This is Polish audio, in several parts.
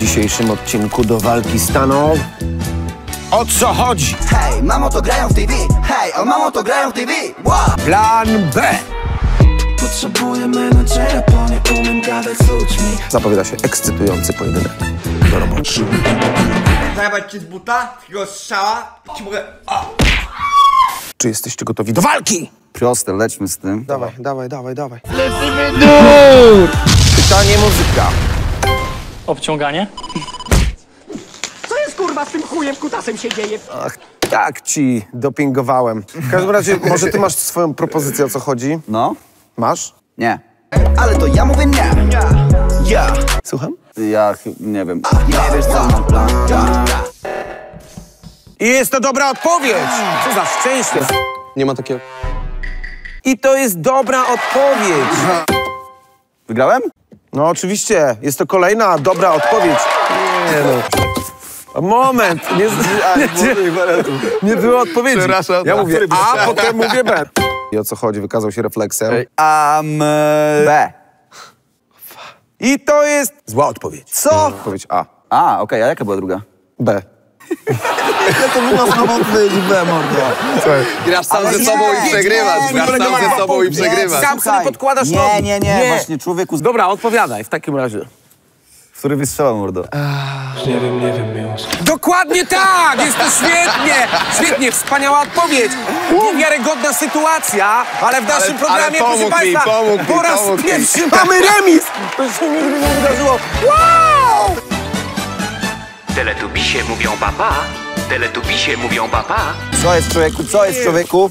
W dzisiejszym odcinku do walki staną... O co chodzi? Hej, mamo, to grają w TV. Hej, o mamo, to grają w TV. Wow. Plan B. Potrzebuję menadżera, bo nie umiem gadać z ludźmi. Zapowiada się ekscytujący pojedynek. Do roboty. Zajebać cię z buta, takiego strzała, ci mogę... Czy jesteście gotowi do walki? Proste, lećmy z tym. Dawaj. Lecimy dur! Pytanie muzyka. Obciąganie? Co jest kurwa z tym chujem kutasem się dzieje? Ach, tak ci dopingowałem. W każdym razie, może ty masz swoją propozycję, o co chodzi? No? Masz? Nie. Ale to ja mówię nie. Ja. Słucham? Ja nie wiem. Nie wiesz, co mam plan. I jest to dobra odpowiedź! Co za szczęście! Nie ma takiego... I to jest dobra odpowiedź! Wygrałem? No oczywiście, jest to kolejna dobra odpowiedź. Nie no. Moment, nie było odpowiedzi. Przepraszam. Ja mówię A, potem mówię B. I o co chodzi? Wykazał się refleksem. B. I to jest zła odpowiedź. Co? Odpowiedź A. A, okej, a jaka była druga? B. To była znowu odpowiedź B, mordo. Grasz sam ze sobą i przegrywasz. Grasz sam ze sobą i przegrywasz. Sam sobie podkładasz nogi. Nie, właśnie człowieku, Dobra, odpowiadaj w takim razie. który wystrzelał, mordo. Nie wiem, miłość. Dokładnie tak! Jest to świetnie! Świetnie, wspaniała odpowiedź! Niewiarygodna sytuacja, ale w naszym programie, proszę Państwa, po raz pierwszy mamy remis! To się nigdy nie wydarzyło. Wow! Teletubisie mówią papa. Teletubisie mówią papa. Co jest, człowieku? Co jest, człowieku?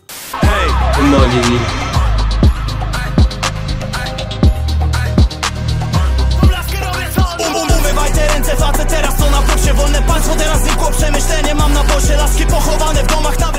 Umywajcie ręce, facet teraz co na bosie. Wolne państwo, teraz zwykło przemyślenie. Mam na bosie laski pochowane w domach na